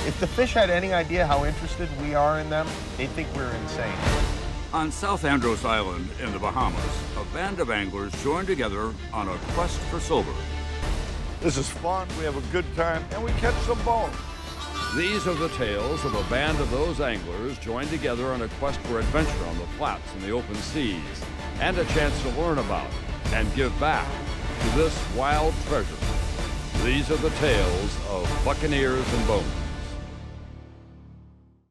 If the fish had any idea how interested we are in them, they'd think we're insane. On South Andros Island in the Bahamas, a band of anglers joined together on a quest for silver. This is fun, we have a good time, and we catch some bones. These are the tales of a band of those anglers joined together on a quest for adventure on the flats and the open seas, and a chance to learn about and give back to this wild treasure. These are the tales of Buccaneers and Bones.